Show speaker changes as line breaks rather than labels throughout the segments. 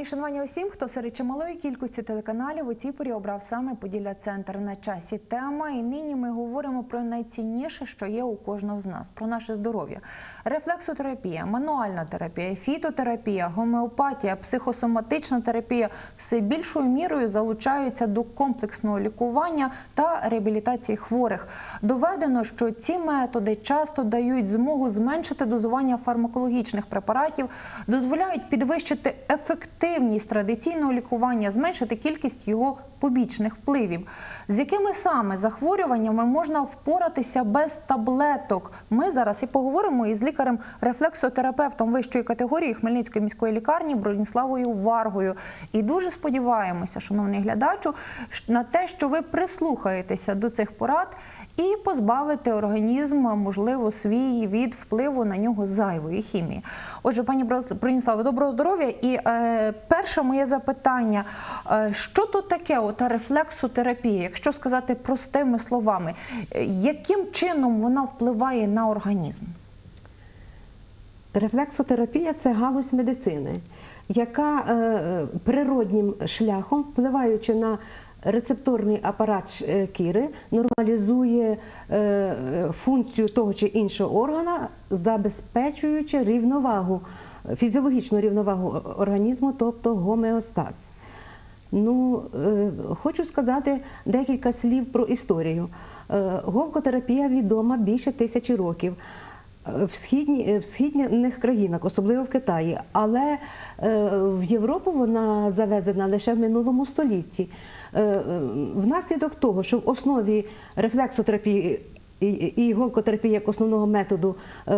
Мої шанування усім, хто серед чималої кількості телеканалів у цій порі обрав саме Поділля-центр. На часі тема, і нині ми говоримо про найцінніше, що є у кожного з нас – про наше здоров'я. Рефлексотерапія, мануальна терапія, фітотерапія, гомеопатія, психосоматична терапія все більшою мірою залучаються до комплексного лікування та реабілітації хворих. Доведено, що ці методи часто дають змогу зменшити дозування фармакологічних препаратів, дозволяють підвищити ефективність традиційного лікування, зменшити кількість його побічних впливів. З якими саме захворюваннями можна впоратися без таблеток? Ми зараз і поговоримо із лікарем-рефлексотерапевтом вищої категорії Хмельницької міської лікарні Броніславою Варгою. І дуже сподіваємося, шановний глядачу, на те, що ви прислухаєтеся до цих порад і позбавити організм, можливо, свій від впливу на нього зайвої хімії. Отже, пані Броніславе, доброго здоров'я. І перше моє запитання, що то таке ота рефлексотерапія, якщо сказати простими словами, яким чином вона впливає на організм?
Рефлексотерапія – це галузь медицини, яка природнім шляхом, впливаючи на рецепторний апарат шкіри, нормалізує функцію того чи іншого органа, забезпечуючи рівновагу, фізіологічну рівновагу організму, тобто гомеостаз. Ну, хочу сказати декілька слів про історію. Голкотерапія відома більше 1000 років в східних країнах, особливо в Китаї, але в Європу вона завезена лише в минулому столітті. Внаслідок того, що в основі рефлексотерапії і голкотерапії як основного методу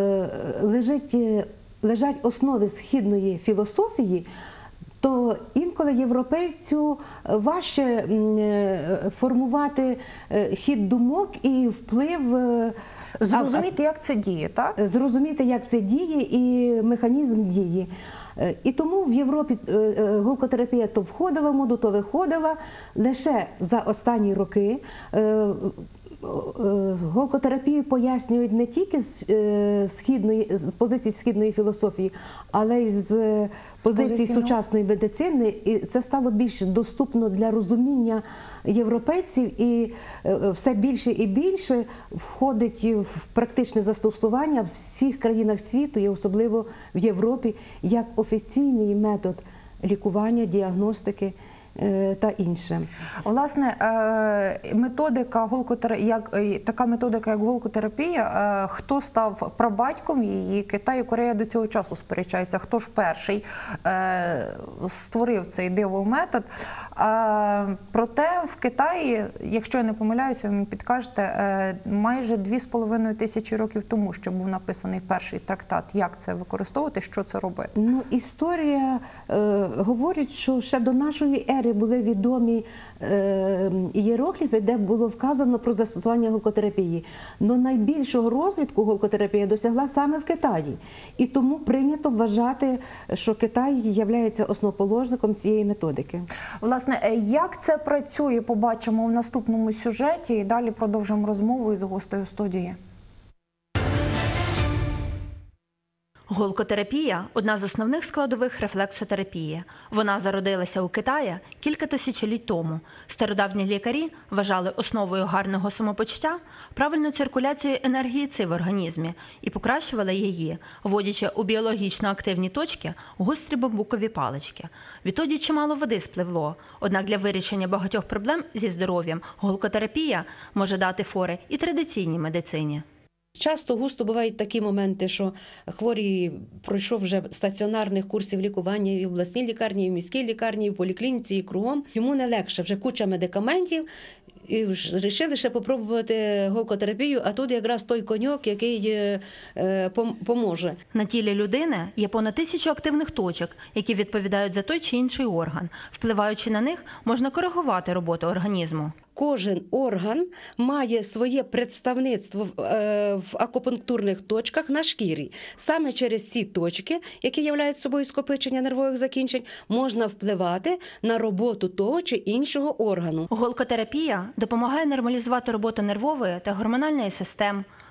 лежать основи східної філософії, то інколи європейцю важче формувати хід думок і вплив.
Зрозуміти, як це діє, так?
Зрозуміти, як це діє і механізм дії. І тому в Європі голкотерапія то входила в моду, то виходила. Лише за останні роки голкотерапію пояснюють не тільки з позиції східної філософії, але й з позиції сучасної медицини. І це стало більш доступно для розуміння європейців, і все більше і більше входить в практичне застосування в всіх країнах світу, і особливо в Європі, як офіційний метод лікування, діагностики та інше.
Власне, така методика, як голкотерапія, хто став прабатьком її? Китай і Корея до цього часу сперечаються, хто ж перший створив цей дивовий метод. Проте в Китаї, якщо я не помиляюся, ви мені підкажете, майже 2500 років тому, що був написаний перший трактат. Як це використовувати, що це робити?
Ну, історія говорить, що ще до нашої ери були відомі ієрогліфи, де було вказано про застосування голкотерапії. Но найбільшого розвитку голкотерапія досягла саме в Китаї. І тому прийнято вважати, що Китай є основоположником цієї методики.
Власне, як це працює, побачимо в наступному сюжеті. І далі продовжимо розмову із гостею студії.
Голкотерапія – одна з основних складових рефлексотерапії. Вона зародилася у Китаї кілька тисячоліть тому. Стародавні лікарі вважали основою гарного самопочуття правильну циркуляцію енергії ЦИ в організмі і покращували її, вводячи у біологічно активні точки гострі бамбукові палички. Відтоді чимало води спливло, однак для вирішення багатьох проблем зі здоров'ям голкотерапія може дати фори і традиційній медицині.
Часто густо бувають такі моменти, що хворий пройшов вже стаціонарних курсів лікування і в обласній лікарні, і в міській лікарні, і в поліклініці, і кругом. Йому не легше, вже куча медикаментів, і вирішили ще попробувати голкотерапію, а тут якраз той коньок, який поможе.
На тілі людини є понад 1000 активних точок, які відповідають за той чи інший орган. Впливаючи на них, можна коригувати роботу організму.
Кожен орган має своє представництво в акупунктурних точках на шкірі. Саме через ці точки, які являють собою скопичення нервових закінчень, можна впливати на роботу того чи іншого органу.
Голкотерапія допомагає нормалізувати роботу нервової та гормональної систем,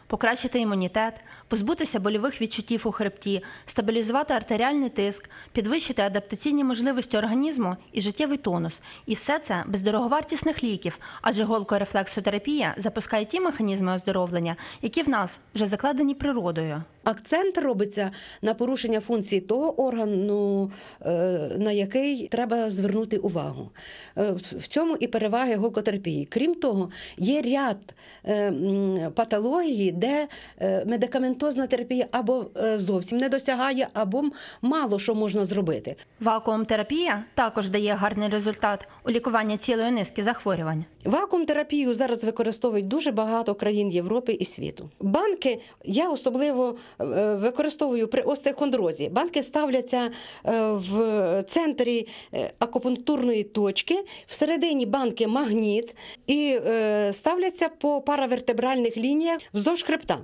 покращити імунітет, позбутися больових відчуттів у хребті, стабілізувати артеріальний тиск, підвищити адаптаційні можливості організму і життєвий тонус. І все це без дороговартісних ліків, адже голкорефлексотерапія запускає ті механізми оздоровлення, які в нас вже закладені природою.
Акцент робиться на порушення функції того органу, на який треба звернути увагу. В цьому і переваги голкотерапії. Крім того, є ряд патологій, де медикаментозна терапія або зовсім не досягає, або мало що можна зробити.
Вакуумтерапія також дає гарний результат у лікуванні цілої низки захворювань.
Вакуум-терапію зараз використовують дуже багато країн Європи і світу. Банки я особливо використовую при остеохондрозі. Банки ставляться в центрі акупунктурної точки, всередині банки магніт і ставляться по паравертебральних лініях вздовж хребта.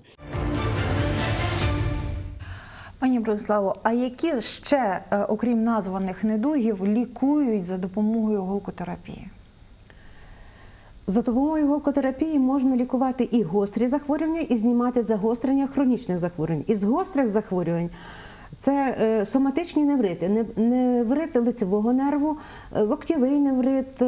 Пані Брониславо, а які ще, окрім названих недугів, лікують за допомогою голкотерапії?
За допомогою голкотерапії можна лікувати і гострі захворювання, і знімати загострення хронічних захворювань. Із гострих захворювань це соматичні неврити, неврити лицевого нерву, локтєвий неврит,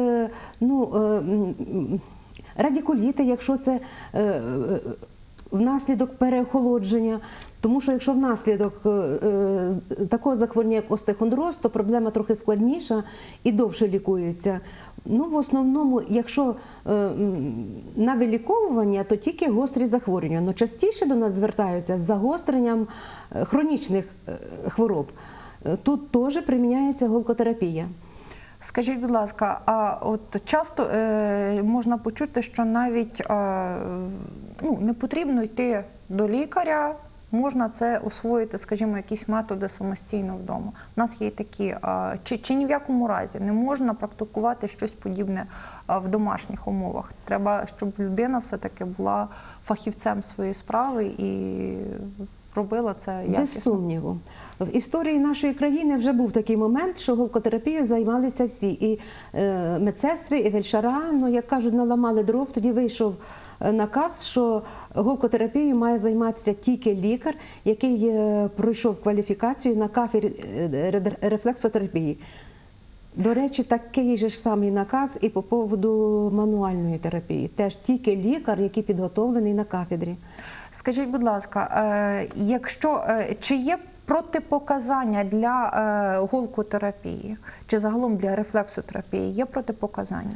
радикуліти, якщо це внаслідок переохолодження. Тому що якщо внаслідок такого захворювання, як остеохондроз, то проблема трохи складніша і довше лікується. В основному, якщо на виліковування, то тільки гострі захворювання. Но частіше до нас звертаються з загостренням хронічних хвороб. Тут теж приміняється голкотерапія.
Скажіть, будь ласка, а от часто можна почути, що навіть не потрібно йти до лікаря, можна це освоїти, скажімо, якісь методи самостійно вдома. У нас є такі, чи ні в якому разі не можна практикувати щось подібне в домашніх умовах. Треба, щоб людина все-таки була фахівцем своєї справи і робила це якісно.
Без сумніву. В історії нашої країни вже був такий момент, що голкотерапією займалися всі. І медсестри, і фельдшера, як кажуть, наламали дров. Тоді вийшов наказ, що голкотерапією має займатися тільки лікар, який пройшов кваліфікацію на кафедрі рефлексотерапії. До речі, такий же ж самий наказ і по поводу мануальної терапії. Теж тільки лікар, який підготовлений на кафедрі.
Скажіть, будь ласка, чи є протипоказання для голкотерапії, чи загалом для рефлексотерапії? Є протипоказання?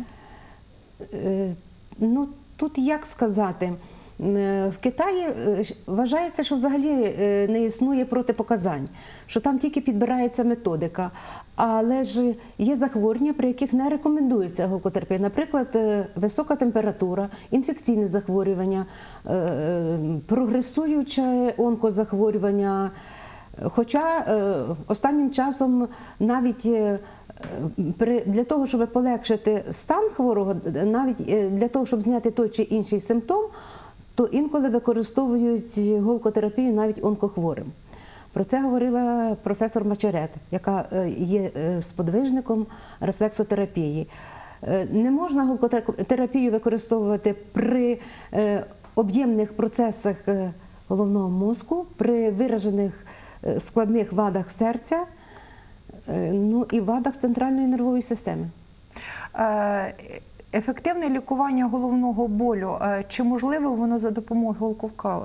Тут як сказати, в Китаї вважається, що взагалі не існує протипоказань, що там тільки підбирається методика. Але ж є захворювання, при яких не рекомендується голкотерапія. Наприклад, висока температура, інфекційне захворювання, прогресуюче онкозахворювання. Хоча останнім часом навіть для того, щоб полегшити стан хворого, навіть для того, щоб зняти той чи інший симптом, то інколи використовують голкотерапію навіть онкохворим. Про це говорила професор Мачерет, яка є сподвижником рефлексотерапії. Не можна голкотерапію використовувати при об'ємних процесах головного мозку, при виражених складних вадах серця, і вадах центральної нервової системи.
Ефективне лікування головного болю, чи можливо воно за допомогою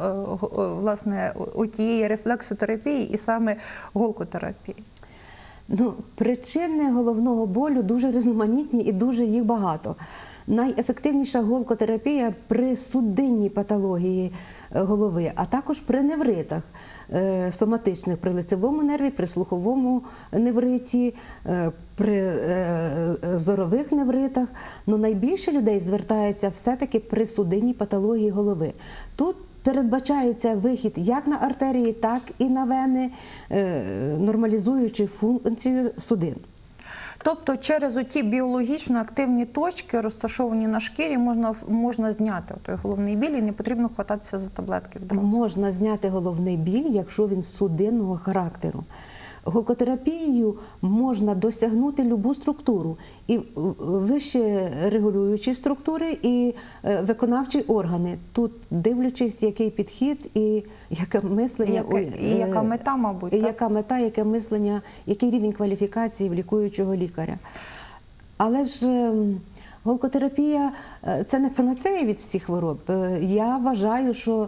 тієї рефлексотерапії і саме голкотерапії?
Причини головного болю дуже різноманітні і дуже їх багато. Найефективніша голкотерапія при судинній патології голови, а також при невритах соматичних, при лицевому нерві, при слуховому невриті, при зорових невритах. Но найбільше людей звертаються все-таки при судинній патології голови. Тут передбачається вихід як на артерії, так і на вени, нормалізуючи функцію судин.
Тобто через оті біологічно активні точки, розташовані на шкірі, можна зняти той головний біль і не потрібно хвататися за таблетки відразу?
Можна зняти головний біль, якщо він судинного характеру. голкотерапією можна досягнути любу структуру, і вище регулюючі структури, і виконавчі органи. Тут дивлячись, який підхід і яке мислення,
І яка мета, мабуть,
і
так?
яка мета, яке мислення, який рівень кваліфікації в лікуючого лікаря. Але ж голкотерапія – це не панацея від всіх хвороб. Я вважаю, що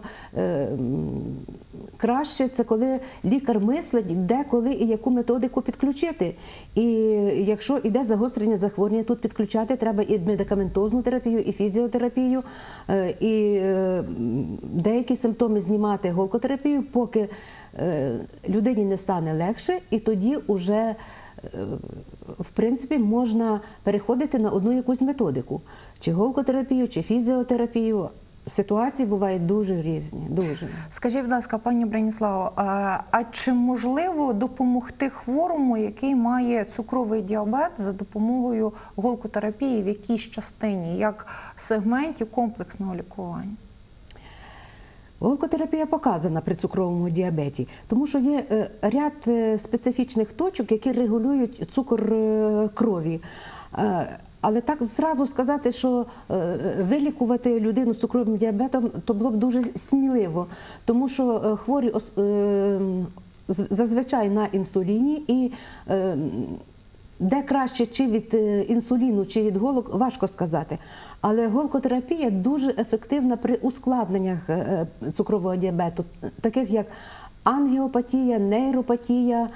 краще це коли лікар мислить, де, коли і яку методику підключити. І якщо йде загострення захворювання, тут підключати треба і медикаментозну терапію, і фізіотерапію, і деякі симптоми знімати голкотерапію, поки людині не стане легше, і тоді вже в принципі, можна переходити на одну якусь методику. Чи голкотерапію, чи фізіотерапію. Ситуації бувають дуже різні. Дуже.
Скажіть, будь ласка, пані Браніславо, а чи можливо допомогти хворому, який має цукровий діабет, за допомогою голкотерапії в якійсь частині, як сегменті комплексного лікування?
Голкотерапія показана при цукровому діабеті, тому що є ряд специфічних точок, які регулюють цукор крові. Але так зразу сказати, що вилікувати людину з цукровим діабетом, то було б дуже сміливо, тому що хворі зазвичай на інсуліні, і де краще, чи від інсуліну, чи від голок, важко сказати. Але голкотерапія дуже ефективна при ускладненнях цукрового діабету, таких як ангіопатія, нейропатія,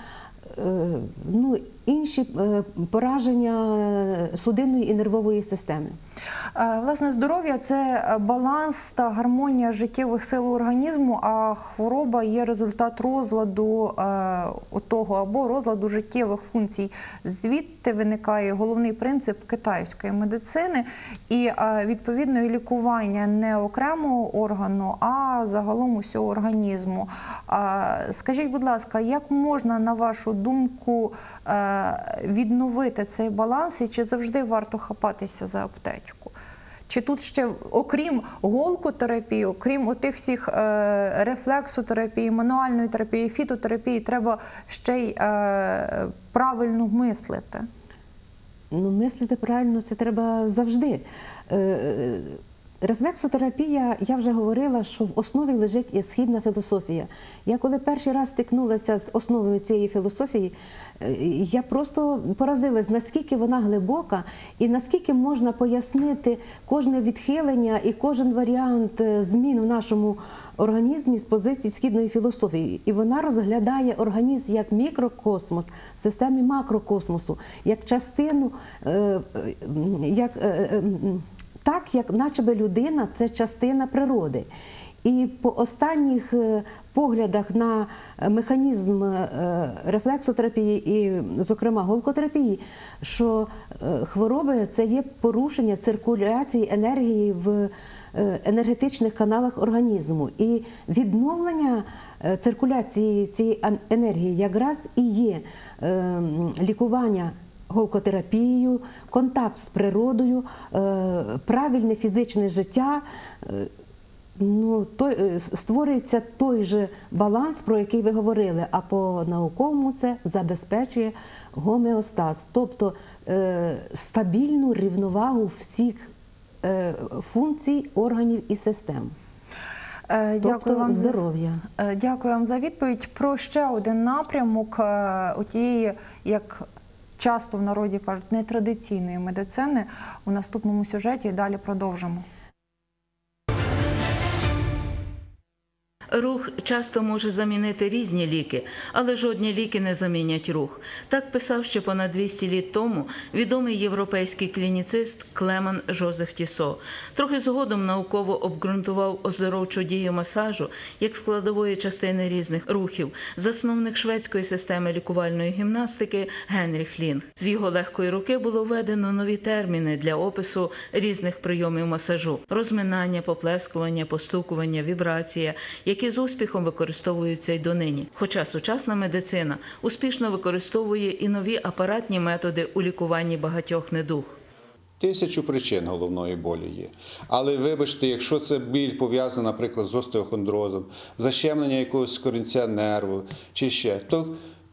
інші пораження судинної і нервової системи.
Власне, здоров'я – це баланс та гармонія життєвих сил організму, а хвороба є результат розладу того або розладу життєвих функцій. Звідти виникає головний принцип китайської медицини і, відповідно, і лікування не окремого органу, а загалом усього організму. Скажіть, будь ласка, як можна, на вашу думку, відновити цей баланс, і чи завжди варто хапатися за аптечку? Чи тут ще, окрім голкотерапії, окрім отих всіх рефлексотерапії, мануальної терапії, фітотерапії, треба ще й правильно мислити?
Мислити правильно це треба завжди. Рефлексотерапія, я вже говорила, що в основі лежить і східна філософія. Я коли перший раз стикнулася з основою цієї філософії, я просто поразилась, наскільки вона глибока і наскільки можна пояснити кожне відхилення і кожен варіант змін в нашому організмі з позиції східної філософії. І вона розглядає організм як мікрокосмос в системі макрокосмосу, як частину, так, як наче би людина – це частина природи. І по останніх поглядах на механізм рефлексотерапії і, зокрема, голкотерапії, що хвороби – це є порушення циркуляції енергії в енергетичних каналах організму. І відновлення циркуляції цієї енергії якраз і є лікування голкотерапією, контакт з природою, правильне фізичне життя, створюється той же баланс, про який ви говорили, а по-науковому це забезпечує гомеостаз, тобто стабільну рівновагу всіх функцій, органів і систем.
Дякую вам,
здоров'я.
Дякую вам за відповідь. Про ще один напрямок тієї, як часто в народі кажуть, нетрадиційної медицини у наступному сюжеті, і далі продовжимо.
Рух часто може замінити різні ліки, але жодні ліки не замінять рух. Так писав ще понад 200 літ тому відомий європейський клініцист Клеман Жозеф Тісо. Трохи згодом науково обґрунтував оздоровчу дію масажу як складової частини різних рухів засновник шведської системи лікувальної гімнастики Генріх Лінг. З його легкої руки було введено нові терміни для опису різних прийомів масажу – розминання, поплескування, постукування, вібрація – які з успіхом використовуються й донині. Хоча сучасна медицина успішно використовує і нові апаратні методи у лікуванні багатьох недуг.
1000 причин головної болі є. Але вибачте, якщо це біль пов'язана, наприклад, з остеохондрозом, защемлення якогось корінця нерву чи ще, то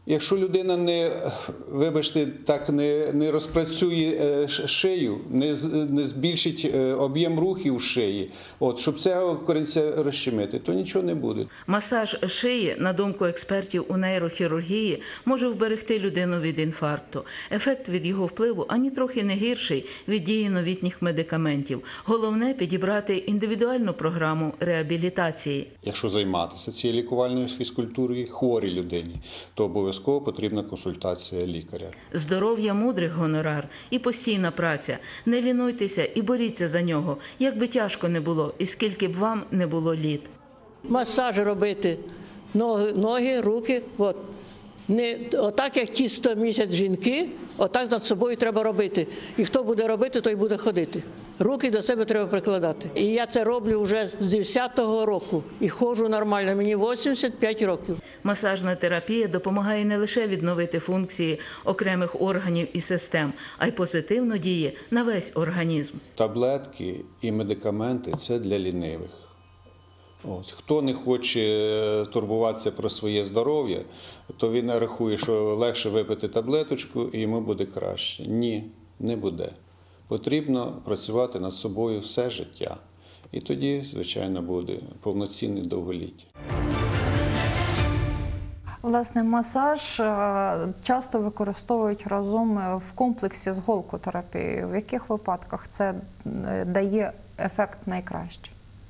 Якщо людина вибачте, так не розпрацює шию, не збільшить об'єм рухів шиї, щоб цього корінця розщемити, то нічого не буде.
Масаж шиї, на думку експертів у нейрохірургії, може вберегти людину від інфаркту. Ефект від його впливу ані трохи не гірший від дії новітніх медикаментів. Головне – підібрати індивідуальну програму реабілітації.
Якщо займатися цією лікувальною фізкультурою хворій людині, то обов'язково потрібна консультація лікаря.
Здоров'я мудрих гонорар і постійна праця. Не лінуйтеся і боріться за нього, як би тяжко не було і скільки б вам не було літ.
Масаж робити, ноги, руки. От. Не отак, як ті 100 місяць жінки, отак над собою треба робити. І хто буде робити, той буде ходити. Руки до себе треба прикладати. І я це роблю вже з 10-го року. І ходжу нормально, мені 85 років.
Масажна терапія допомагає не лише відновити функції окремих органів і систем, а й позитивно діє на весь організм.
Таблетки і медикаменти – це для лінивих. Хто не хоче турбуватися про своє здоров'я, то він рахує, що легше випити таблеточку і йому буде краще. Ні, не буде. Потрібно працювати над собою все життя. І тоді, звичайно, буде повноцінне довголіття.
Власне, масаж часто використовують разом в комплексі з голкотерапією. В яких випадках це дає ефект найкращий?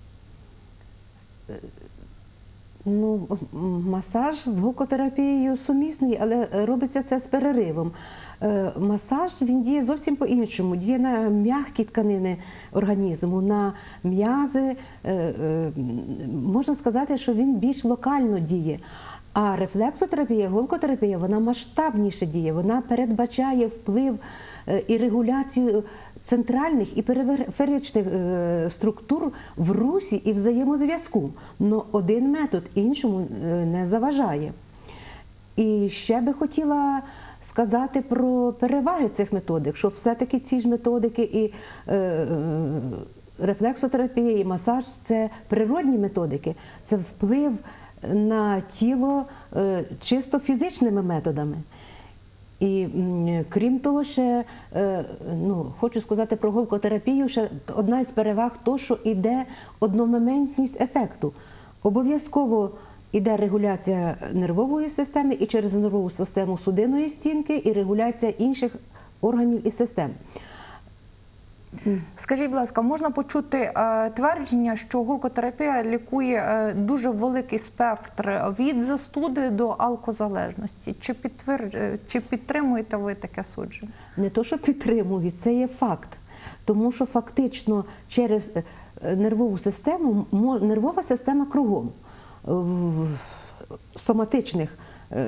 Масаж з голкотерапією сумісний, але робиться це з переривом. Масаж, він діє зовсім по-іншому, діє на м'які тканини організму, на м'язи. Можна сказати, що він більш локально діє. А рефлексотерапія, голкотерапія, вона масштабніше діє, вона передбачає вплив і регуляцію центральних і периферичних структур в русі і взаємозв'язку. Но один метод іншому не заважає. І ще би хотіла сказати про переваги цих методик, що все-таки ці ж методики і рефлексотерапія, і масаж – це природні методики, це вплив на тіло чисто фізичними методами. І крім того, ще хочу сказати про голкотерапію, ще одна із переваг – то, що йде одномоментність ефекту. Обов'язково йде регуляція нервової системи і через нервову систему судинної стінки, і регуляція інших органів і систем.
Скажіть, будь ласка, можна почути твердження, що голкотерапія лікує дуже великий спектр від застуди до алкозалежності. Чи підтримуєте ви таке судження?
Не то, що підтримую, це є факт. Тому що фактично через нервову систему, нервова система кругом, в соматичних,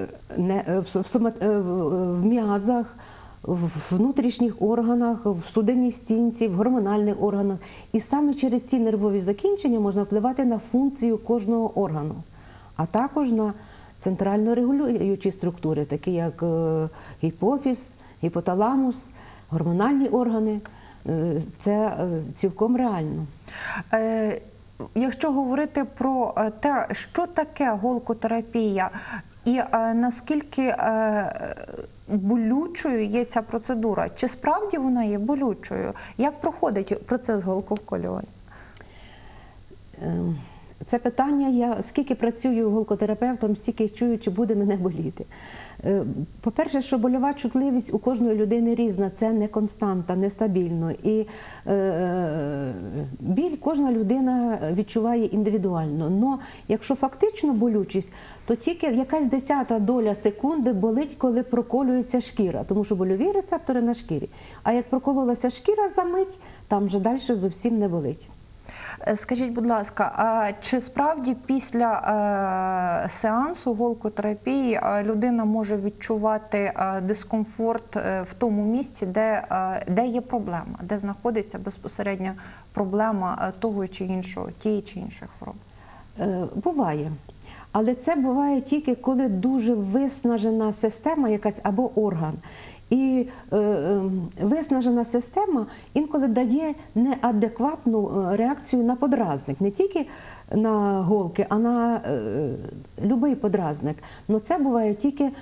в м'язах, в внутрішніх органах, в судинній стінці, в гормональних органах. І саме через ці нервові закінчення можна впливати на функцію кожного органу, а також на центрально регулюючі структури, такі як гіпофіз, гіпоталамус, гормональні органи. Це цілком реально.
Якщо говорити про те, що таке голкотерапія і наскільки болючою є ця процедура, чи справді вона є болючою? Як проходить процес голковколювання?
Це питання, я скільки працюю голкотерапевтом, стільки чую, чи буде мене боліти. По-перше, що больова чутливість у кожної людини різна, це не константа, нестабільно. І біль кожна людина відчуває індивідуально. Но якщо фактично болючість, то тільки якась 10-та доля секунди болить, коли проколюється шкіра, тому що больові рецептори на шкірі. А як прокололася шкіра за мить, там вже далі зовсім не болить.
Скажіть, будь ласка, а чи справді після сеансу голкотерапії людина може відчувати дискомфорт в тому місці, де є проблема, де знаходиться безпосередньо проблема того чи іншого, тієї чи іншої хвороби?
Буває. Але це буває тільки, коли дуже виснажена система якась або орган. І виснажена система інколи дає неадекватну реакцію на подразник. Не тільки на голки, а на будь-який подразник. Но це буває тільки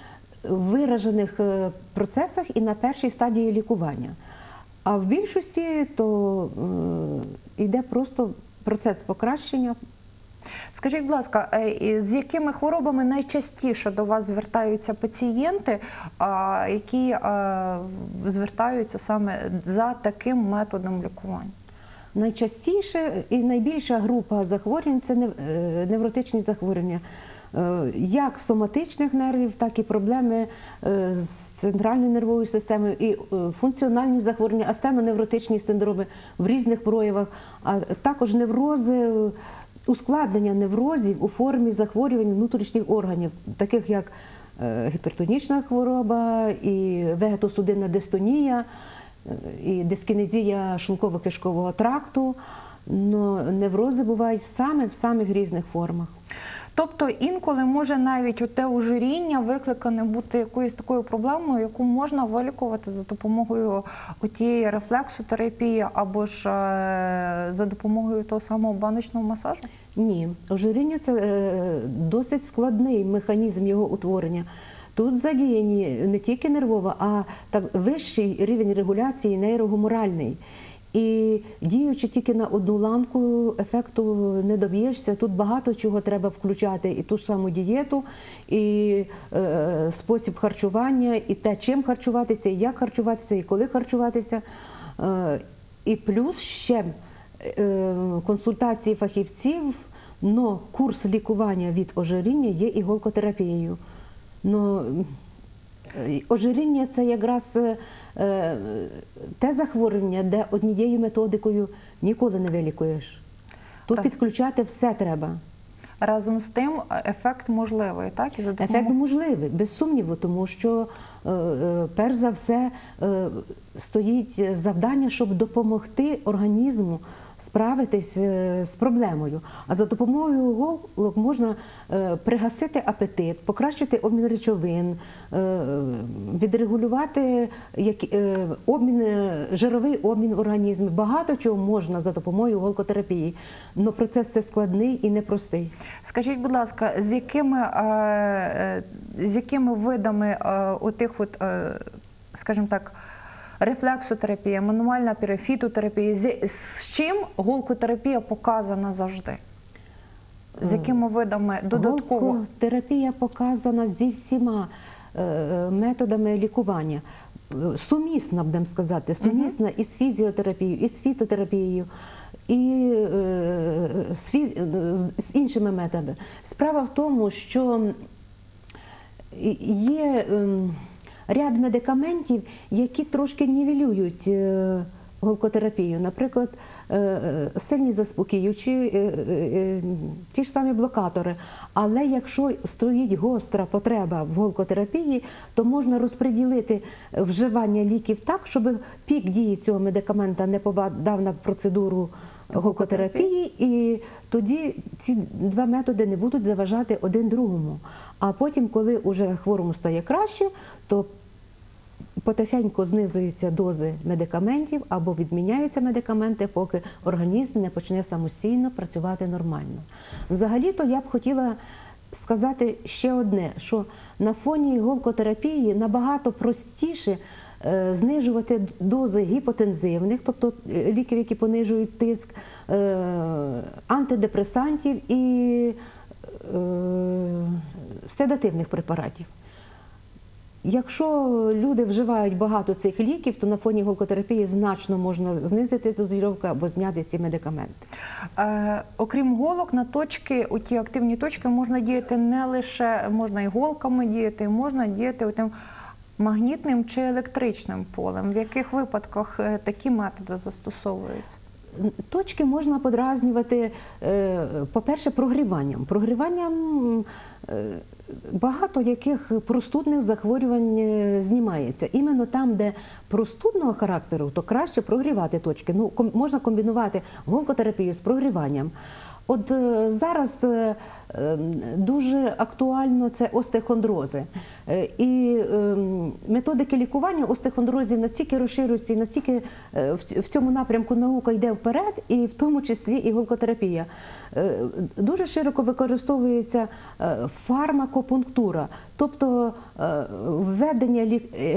виражених процесах і на першій стадії лікування. А в більшості то йде просто процес покращення.
Скажіть, будь ласка, з якими хворобами найчастіше до вас звертаються пацієнти, які звертаються саме за таким методом лікування?
Найчастіше і найбільша група захворювань – це невротичні захворювання. Як соматичних нервів, так і проблеми з центральною нервовою системою, і функціональні захворювання, астеноневротичні синдроми в різних проявах, а також неврози, ускладнення неврозів у формі захворювань внутрішніх органів, таких як гіпертонічна хвороба, і вегетосудинна дистонія, і дискінезія шлунково-кишкового тракту. Но неврози бувають в самих різних формах.
Тобто інколи може навіть оте ожиріння викликане бути якоюсь такою проблемою, яку можна вилікувати за допомогою тієї рефлексотерапії або ж за допомогою того самого баночного масажу?
Ні, ожиріння – це досить складний механізм його утворення. Тут задіяні не тільки нервова, а вищий рівень регуляції нейрогуморальний. І діючи тільки на одну ланку, ефекту не доб'єшся. Тут багато чого треба включати. І ту ж саму дієту, і спосіб харчування, і те, чим харчуватися, і як харчуватися, і коли харчуватися. І плюс ще консультації фахівців, но курс лікування від ожиріння є іголкотерапією. Но ожиріння – це якраз те захворювання, де однією методикою ніколи не вилікуєш. Тут підключати все треба.
Разом з тим ефект можливий, так?
Ефект можливий, без сумніву, тому що перш за все стоїть завдання, щоб допомогти організму справитись з проблемою. А за допомогою іголок можна пригасити апетит, покращити обмін речовин, відрегулювати жировий обмін в організмі. Багато чого можна за допомогою іголкотерапії. Але процес це складний і непростий.
Скажіть, будь ласка, з якими видами отих от, скажімо так, рефлексотерапія, мануальна фітотерапія, з чим іголкотерапія показана завжди? З якими видами додатково?
Іголкотерапія показана зі всіма методами лікування. Сумісна, будемо сказати, сумісна із фізіотерапією, із фітотерапією, і з іншими методами. Справа в тому, що є ряд медикаментів, які трошки нівелюють іголкотерапію. Наприклад, сильні заспокоюючі, ті ж самі блокатори. Але якщо стоїть гостра потреба в іголкотерапії, то можна розподілити вживання ліків так, щоб пік дії цього медикамента не попадав на процедуру іголкотерапії, і тоді ці два методи не будуть заважати один другому. А потім, коли вже хворому стає краще, то потихеньку знизуються дози медикаментів або відміняються медикаменти, поки організм не почне самостійно працювати нормально. Взагалі-то я б хотіла сказати ще одне, що на фоні іголкотерапії набагато простіше знижувати дози гіпотензивних, тобто ліків, які понижують тиск, антидепресантів і седативних препаратів. Якщо люди вживають багато цих ліків, то на фоні іголкотерапії значно можна знизити дозировку або зняти ці медикаменти.
Окрім іголок, на точки, у ті активні точки можна діяти не лише, можна іголками діяти, можна діяти тим магнітним чи електричним полем. В яких випадках такі методи застосовуються?
Точки можна подразнювати, по-перше, прогріванням. Прогріванням багато яких простудних захворювань знімається. Іменно там, де простудного характеру, то краще прогрівати точки. Ну, можна комбінувати іголкотерапію з прогріванням. От зараз дуже актуально це остеохондрози. І методики лікування остеохондрозів настільки розширюються, і настільки в цьому напрямку наука йде вперед, і в тому числі і голкотерапія. Дуже широко використовується фармакопунктура, тобто введення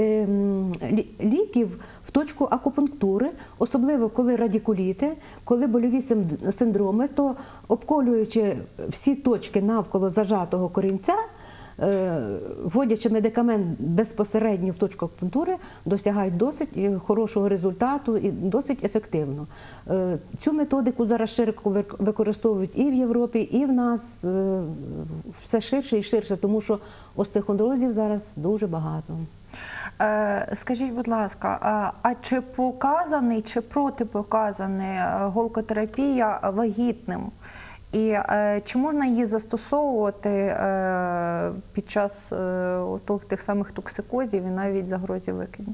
ліків в точку акупунктури, особливо коли радикуліти, коли больові синдроми, то обколюючи всі точки навколо зажатого корінця, вводячи медикамент безпосередньо в точку акупунктури, досягають досить хорошого результату і досить ефективно. Цю методику зараз широко використовують і в Європі, і в нас все ширше і ширше, тому що остеохондрозів зараз дуже багато.
Скажіть, будь ласка, а чи показаний, чи протипоказаний голкотерапія вагітним? І чи можна її застосовувати під час тих самих токсикозів і навіть загрозі викидення?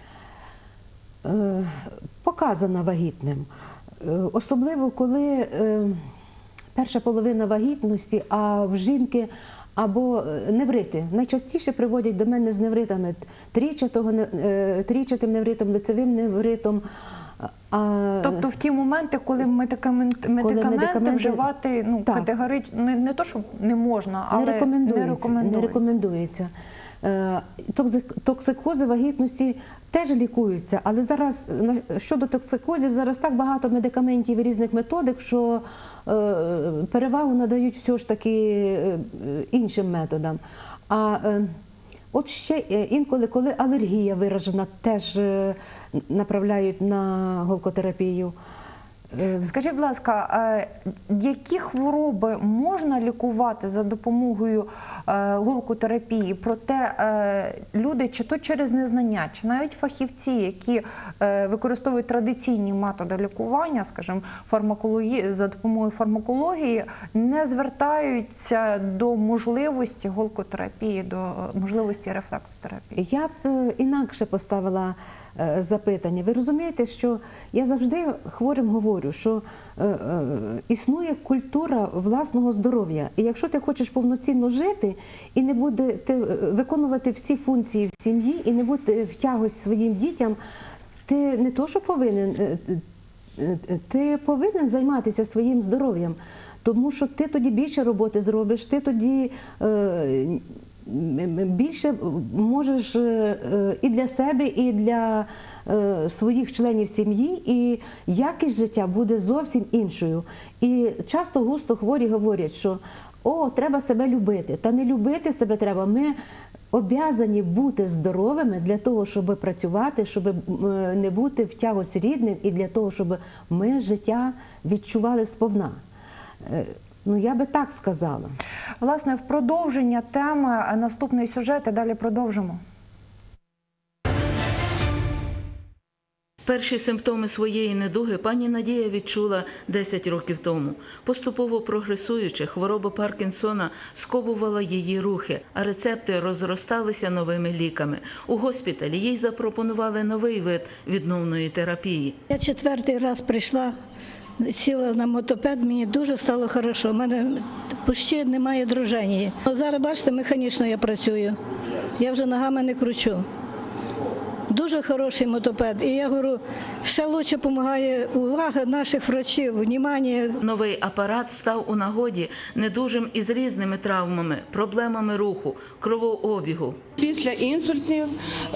Показана вагітним. Особливо, коли перша половина вагітності, а в жінки або неврити. Найчастіше приводять до мене з невритами, трійчатим невритом, лицевим невритом.
Тобто в ті моменти, коли медикаменти вживати категорично, не то, що не можна, але не рекомендується.
Токсикози вагітності теж лікуються, але зараз щодо токсикозів зараз так багато медикаментів і різних методик, що перевагу надають все ж таки іншим методам. А от ще інколи, коли алергія виражена, теж направляють на голкотерапію.
Скажіть, будь ласка, які хвороби можна лікувати за допомогою голкотерапії? Проте люди, чи то через незнання, чи навіть фахівці, які використовують традиційні методи лікування, скажімо, за допомогою фармакології, не звертаються до можливості голкотерапії, до можливості рефлексотерапії?
Я б інакше поставила запитання. Ви розумієте, що я завжди хворим говорю, що існує культура власного здоров'я. І якщо ти хочеш повноцінно жити і не будете виконувати всі функції в сім'ї і не бути в тягость своїм дітям, ти не то, що повинен, ти повинен займатися своїм здоров'ям, тому що ти тоді більше роботи зробиш, ти тоді більше можеш і для себе, і для своїх членів сім'ї, і якість життя буде зовсім іншою. І часто-густо хворі говорять, що треба себе любити. Та не любити себе треба. Ми обязані бути здоровими для того, щоб працювати, щоб не бути в тягость рідним, і для того, щоб ми життя відчували сповна. Я би так сказала.
Власне, в продовження теми наступний сюжет, і далі продовжимо.
Перші симптоми своєї недуги пані Надія відчула 10 років тому. Поступово прогресуючи, хвороба Паркінсона сковувала її рухи, а рецепти розросталися новими ліками. У госпіталі їй запропонували новий вид відновної терапії.
Я 4-й раз прийшла, сіла на мотопед, мені дуже стало хорошо. У мене почти немає дрожження. Зараз, бачите, механічно я працюю. Я вже ногами не кручу. Дуже хороший мотопед. І я говорю, ще краще допомагає увага наших врачів, увагу.
Новий апарат став у нагоді недужим із різними травмами, проблемами руху, кровообігу.
Після інсультів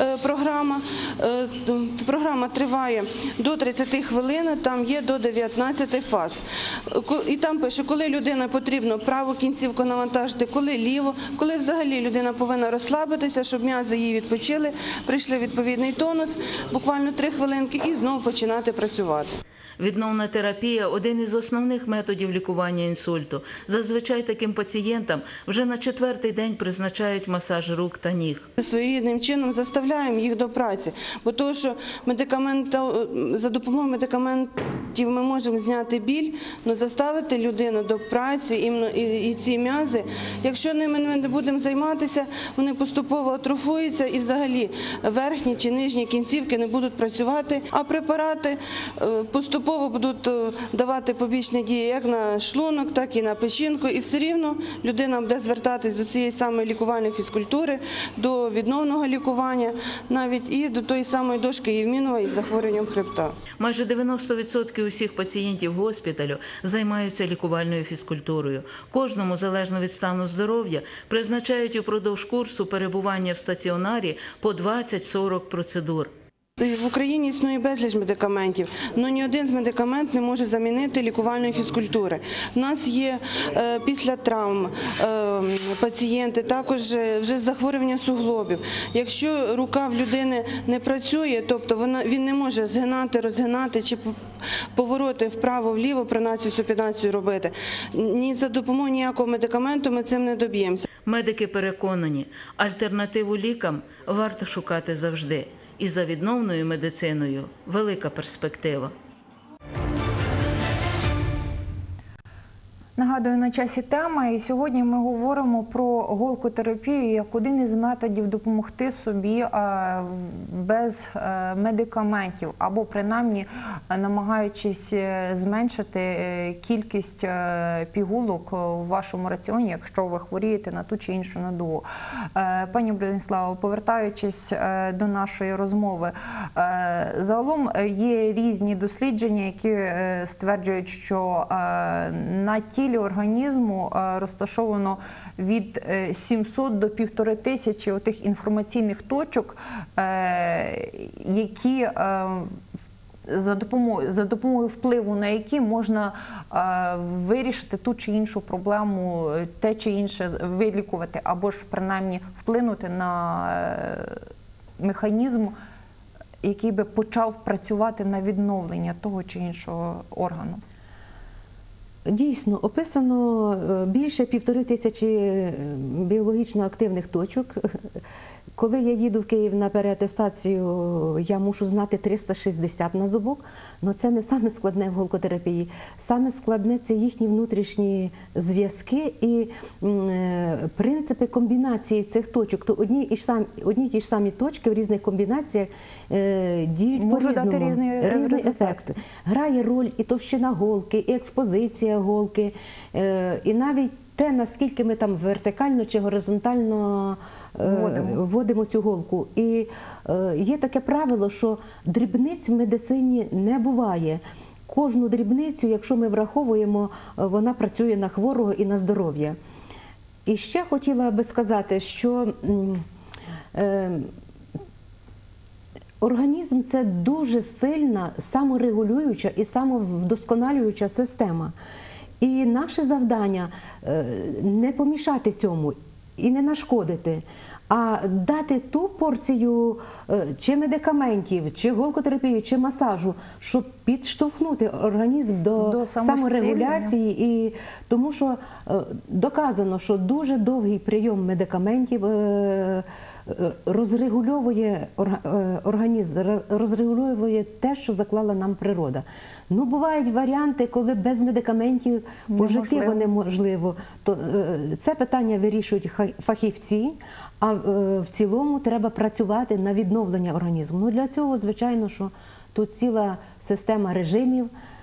програма триває до 30 хвилин, там є до 19 фаз. І там пише, коли людина потрібно праву кінцівку навантажити, коли ліву, коли взагалі людина повинна розслабитися, щоб м'язи її відпочили, прийшли відповідний тонус, буквально 3 хвилинки і знову починати працювати.
Відновна терапія – один із основних методів лікування інсульту. Зазвичай таким пацієнтам вже на 4-й день призначають масаж рук та ніг.
Своєрідним чином заставляємо їх до праці, бо тому що за допомогою медикаментів ми можемо зняти біль, але заставити людину до праці і ці м'язи, якщо ними не будемо займатися, вони поступово атрофуються і взагалі верхні чи нижні кінцівки не будуть працювати, а препарати поступово поступово будуть давати побічні дії як на шлунок, так і на печінку. І все рівно людина буде звертатись до цієї самої лікувальної фізкультури, до відновного лікування, навіть і до тої самої дошки Євмінова із захворюванням хребта.
Майже 90% усіх пацієнтів госпіталю займаються лікувальною фізкультурою. Кожному, залежно від стану здоров'я, призначають упродовж курсу перебування в стаціонарі по 20-40 процедур.
В Україні існує безліч медикаментів, але ні один з медикаментів не може замінити лікувальної фізкультури. У нас є після травм пацієнти, також вже захворювання суглобів. Якщо рука в людини не працює, тобто він не може згинати, розгинати чи повороти вправо-вліво, пронацію-супінацію робити, ні за допомогою ніякого медикаменту ми цим не доб'ємося.
Медики переконані, альтернативу лікам варто шукати завжди. І за відновною медициною велика перспектива.
Нагадую, на часі тема, і сьогодні ми говоримо про голкотерапію як один із методів допомогти собі без медикаментів, або принаймні намагаючись зменшити кількість пігулок у вашому раціоні, якщо ви хворієте на ту чи іншу недугу. Пані Броніславо, повертаючись до нашої розмови, загалом є різні дослідження, які стверджують, що на тілі організму розташовано від 700 до 1500 отих інформаційних точок, які за допомогою впливу на які можна вирішити ту чи іншу проблему, те чи інше вилікувати, або ж принаймні вплинути на механізм, який би почав працювати на відновлення того чи іншого органу.
Дійсно, описано більше 1500 біологічно активних точок. Коли я їду в Київ на переатестацію, я мушу знати 360 на зубок, але це не саме складне в голкотерапії. Саме складне – це їхні внутрішні зв'язки і принципи комбінації цих точок. То одні й ті ж самі точки в різних комбінаціях діють
можуть дати
різний ефект. Грає роль і товщина голки, і експозиція голки, і навіть те, наскільки ми там вертикально чи горизонтально вводимо цю голку. І є таке правило, що дрібниць в медицині не буває. Кожну дрібницю, якщо ми враховуємо, вона працює на хворого і на здоров'я. І ще хотіла би сказати, що організм – це дуже сильна, саморегулююча і самовдосконалююча система. І наше завдання – не помішати цьому і не нашкодити, а дати ту порцію чи медикаментів, чи голкотерапії, чи масажу, щоб підштовхнути організм до саморегуляції. І тому що доказано, що дуже довгий прийом медикаментів розрегульовує організм, розрегульовує те, що заклала нам природа. Ну, бувають варіанти, коли без медикаментів пожиттєво неможливо. То це питання вирішують фахівці, а в цілому треба працювати на відновлення організму. Ну, для цього, звичайно, що тут ціла система режимів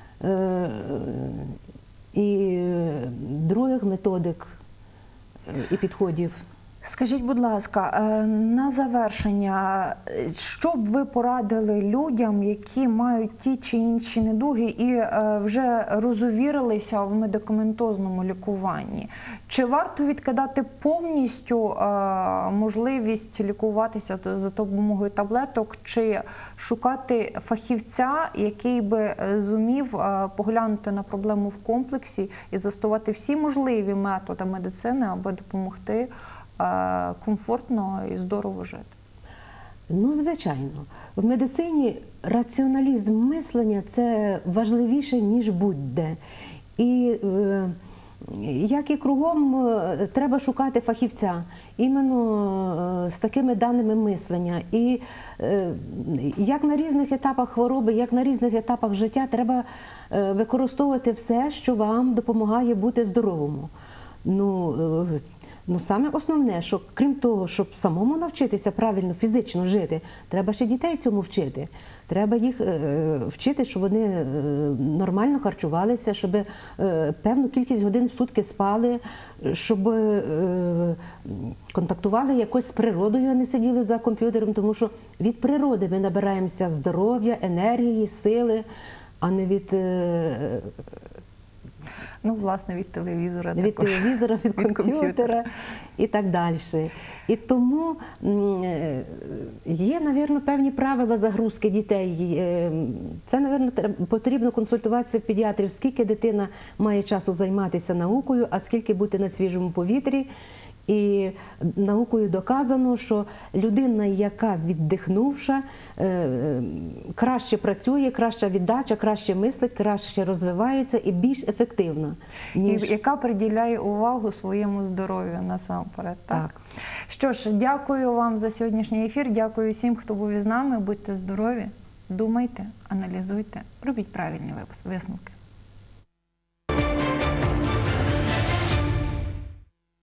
і других методик і підходів.
Скажіть, будь ласка, на завершення, що б ви порадили людям, які мають ті чи інші недуги і вже розувірилися в медикаментозному лікуванні? Чи варто відкидати повністю можливість лікуватися за допомогою таблеток, чи шукати фахівця, який би зумів поглянути на проблему в комплексі і застосувати всі можливі методи медицини, аби допомогти комфортно і здорово жити?
Ну, звичайно. В медицині раціоналізм мислення – це важливіше, ніж будь-де. І як і кругом, треба шукати фахівця іменно з такими даними мислення. І як на різних етапах хвороби, як на різних етапах життя, треба використовувати все, що вам допомагає бути здоровому. Ну, Ну, саме основне, що крім того, щоб самому навчитися правильно фізично жити, треба ще дітей цьому вчити. Треба їх вчити, щоб вони нормально харчувалися, щоб певну кількість годин в сутки спали, щоб контактували якось з природою, а не сиділи за комп'ютером, тому що від природи ми набираємося здоров'я, енергії, сили, а не від...
Ну, власне, від телевізора.
Від
також.
телевізора, від комп'ютера і так далі. І тому є, мабуть, певні правила загрузки дітей. Це, мабуть, потрібно консультуватися педіатрів, скільки дитина має часу займатися наукою, а скільки бути на свіжому повітрі. І наукою доказано, що людина, яка віддихнувша, краще працює, краща віддача, краще мислить, краще розвивається і більш ефективна.
І яка приділяє увагу своєму здоров'ю насамперед. Так? Що ж, дякую вам за сьогоднішній ефір, дякую всім, хто був із нами. Будьте здорові, думайте, аналізуйте, робіть правильні висновки.